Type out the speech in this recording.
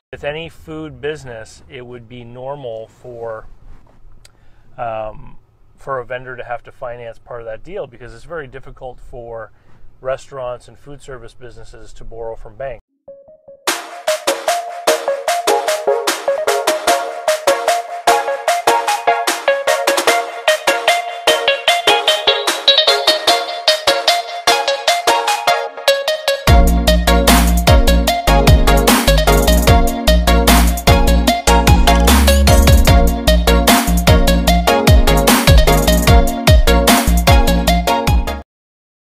With any food business, it would be normal for a vendor to have to finance part of that deal, because it's very difficult for restaurants and food service businesses to borrow from banks.